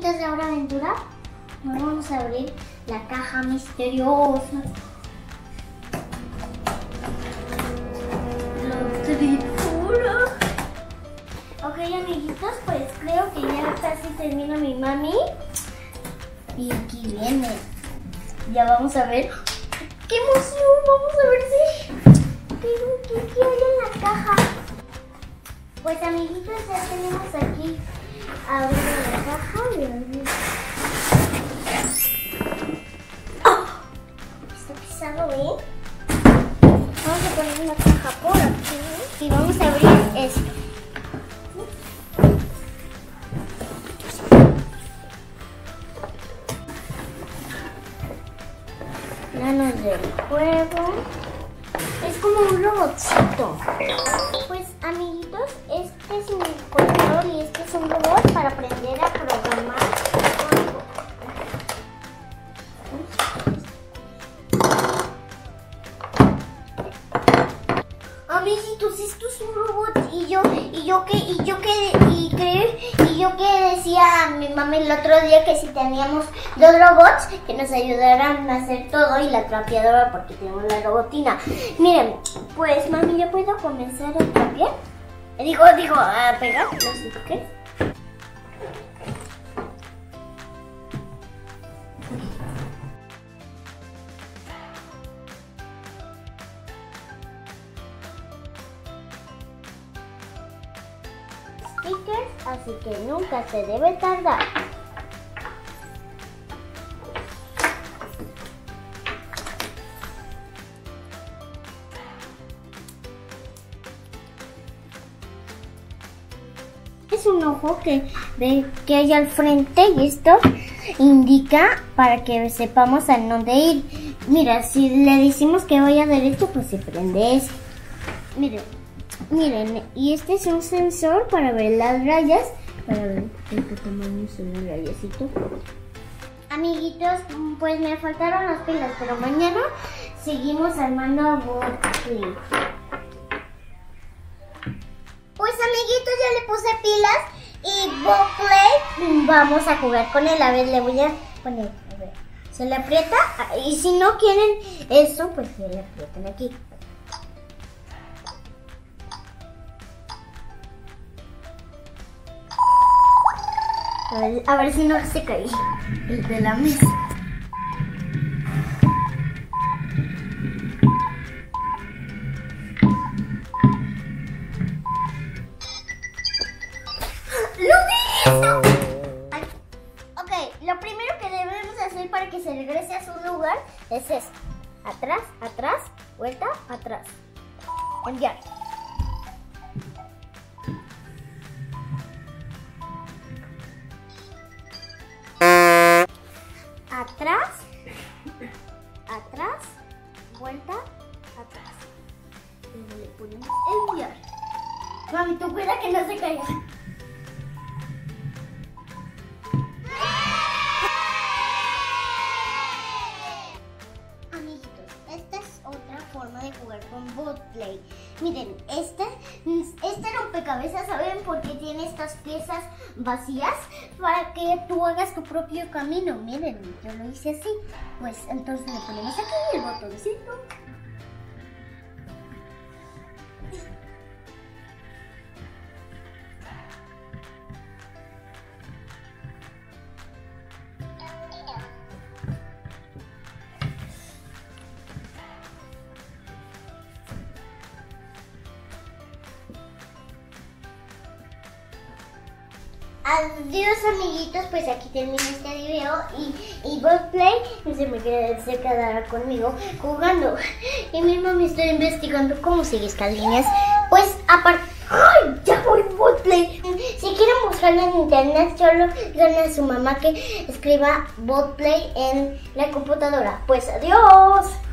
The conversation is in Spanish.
amiguitos de Hora Aventura, vamos a abrir la caja misteriosa. La tritura. Ok, amiguitos, pues creo que ya casi termina mi mami. Y aquí viene. Ya vamos a ver. ¡Qué emoción! Vamos a ver si... ¿Qué hay en la caja? Pues amiguitos, ya tenemos aquí abriendo la caja. ¡Oh! Está pesado, ¿eh? Vamos a poner la caja por aquí y vamos a abrir esto. Planos del juego. Es como un robotcito. Pues amiguitos, este es un control y este es un robot para aprender a programar algo. Amiguitos, esto es un robot y yo que decía a mi mamá el otro día que si teníamos dos robots que nos ayudaran a hacer todo y la trapeadora porque tenemos la robotina. Miren, pues mami, ¿yo puedo comenzar a trapear? Digo, a pegar, no sé qué. Stickers, así que nunca se debe tardar. Es un ojo que hay al frente y esto indica para que sepamos a dónde ir. Mira, si le decimos que vaya derecho, pues se prende esto. Miren, y este es un sensor para ver las rayas, para ver de qué tamaño son los rayecitos. Amiguitos, pues me faltaron las pilas, pero mañana seguimos armando a Botley. Pues amiguitos, ya le puse pilas y Botley, vamos a jugar con él. A ver, le voy a poner, a ver, se le aprieta y si no quieren eso, pues se le aprietan aquí. A ver si no se cae el de la mesa. ¡Lo hizo! Ok, lo primero que debemos hacer para que se regrese a su lugar es esto. Atrás, atrás, vuelta, atrás. Enviar. Atrás, atrás, vuelta, atrás. Y le ponemos enviar. Mami, tú cuida que no se caiga. Amiguitos, esta es otra forma de jugar con Botley. Miren, este rompecabezas, ¿saben por qué tiene estas piezas vacías? Para que tú hagas tu propio camino. Miren, yo lo hice así. Pues entonces le ponemos aquí el botoncito. Adiós amiguitos, pues aquí termina este video y Botley se quedará conmigo jugando. Y mismo me estoy investigando cómo sigue estas líneas. Pues aparte... ¡Ay! Ya voy Botley. Si quieren buscarlo en internet, solo díganle a su mamá que escriba Botley en la computadora. Pues adiós.